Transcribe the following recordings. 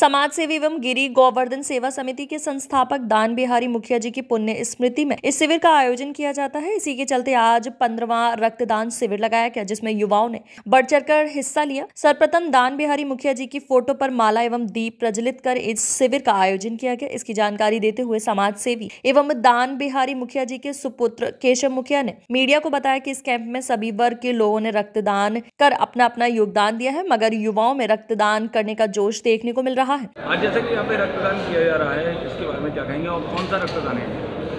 समाज सेवी एवं गिरी गोवर्धन सेवा समिति के संस्थापक दान बिहारी मुखिया जी की पुण्य स्मृति में इस शिविर का आयोजन किया जाता है। इसी के चलते आज 15वां रक्तदान शिविर लगाया गया, जिसमें युवाओं ने बढ़ चढ़कर हिस्सा लिया। सर्वप्रथम दान बिहारी मुखिया जी की फोटो पर माला एवं दीप प्रज्वलित कर इस शिविर का आयोजन किया गया। इसकी जानकारी देते हुए समाज सेवी एवं दान बिहारी मुखिया जी के सुपुत्र केशव मुखिया ने मीडिया को बताया कि इस कैंप में सभी वर्ग के लोगों ने रक्तदान कर अपना अपना योगदान दिया है, मगर युवाओं में रक्तदान करने का जोश देखने को मिल रहा है। आज जैसे कि यहाँ पे रक्तदान किया जा रहा है, इसके बारे में क्या कहेंगे और कौन सा रक्तदान है?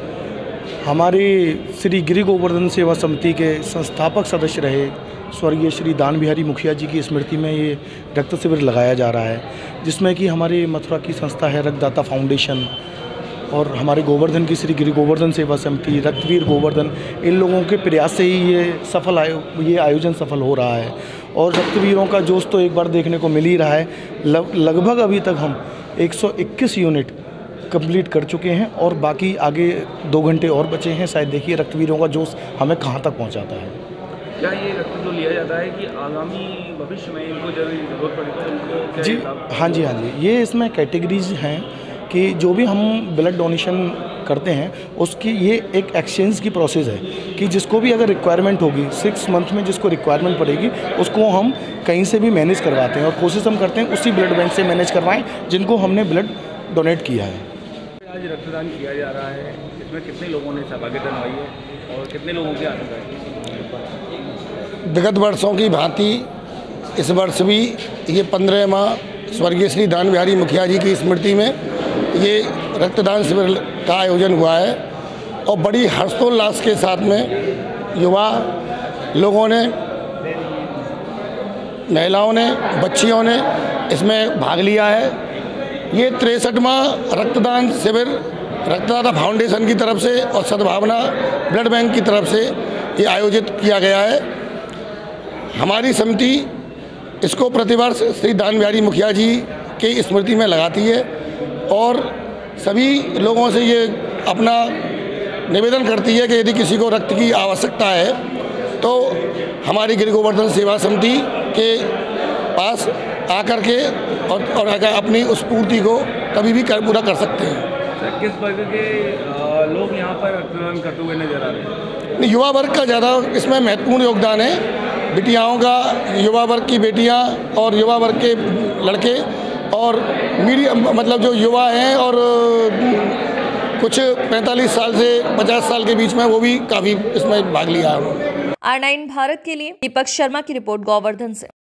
हमारी श्री गिरी गोवर्धन सेवा समिति के संस्थापक सदस्य रहे स्वर्गीय श्री दान बिहारी मुखिया जी की स्मृति में ये रक्त शिविर लगाया जा रहा है, जिसमें कि हमारी मथुरा की संस्था है रक्तदाता फाउंडेशन और हमारे गोवर्धन की श्री गिरी गोवर्धन सेवा समिति, रक्तवीर गोवर्धन, इन लोगों के प्रयास से ही ये आयोजन सफल हो रहा है। और रक्तवीरों का जोश तो एक बार देखने को मिल ही रहा है। लगभग अभी तक हम 121 यूनिट कंप्लीट कर चुके हैं और बाकी आगे 2 घंटे और बचे हैं। शायद देखिए रक्तवीरों का जोश हमें कहाँ तक पहुँचाता है। क्या ये रक्त जो लिया जाता है कि आगामी भविष्य में इनको जरूरत पड़े तो इनको जी हाँ जी, ये इसमें कैटेगरीज हैं कि जो भी हम ब्लड डोनेशन करते हैं उसकी ये एक एक्सचेंज की प्रोसेस है कि जिसको भी अगर रिक्वायरमेंट होगी 6 मंथ में जिसको रिक्वायरमेंट पड़ेगी उसको हम कहीं से भी मैनेज करवाते हैं और कोशिश हम करते हैं उसी ब्लड बैंक से मैनेज करवाएं जिनको हमने ब्लड डोनेट किया है। आज रक्तदान किया जा रहा है, इसमें कितने लोगों ने सहभागिता निभाई है और कितने लोगों की आशंका है? विगत वर्षों की भांति इस वर्ष भी ये 15वां स्वर्गीय श्री दान बिहारी मुखिया जी की स्मृति में ये रक्तदान शिविर का आयोजन हुआ है और बड़ी हर्षोल्लास के साथ में युवा लोगों ने, महिलाओं ने, बच्चियों ने इसमें भाग लिया है। ये 63वां रक्तदान शिविर रक्तदाता फाउंडेशन की तरफ से और सद्भावना ब्लड बैंक की तरफ से ये आयोजित किया गया है। हमारी समिति इसको प्रतिवर्ष श्री दान बिहारी मुखिया जी की स्मृति में लगाती है और सभी लोगों से ये अपना निवेदन करती है कि यदि किसी को रक्त की आवश्यकता है तो हमारी गिरी गोवर्धन सेवा समिति के पास आकर के और अपनी उस पूर्ति को कभी भी पूरा कर सकते हैं। किस वर्ग के लोग यहाँ पर रक्तदान करते हुए नजर आ रहे हैं? युवा वर्ग का ज़्यादा इसमें महत्वपूर्ण योगदान है। बिटियाओं का, युवा वर्ग की बेटियाँ और युवा वर्ग के लड़के और मतलब जो युवा हैं और कुछ 45 साल से 50 साल के बीच में वो भी काफ़ी इसमें भाग लिया है उन्होंने। R9 भारत के लिए दीपक शर्मा की रिपोर्ट गोवर्धन से।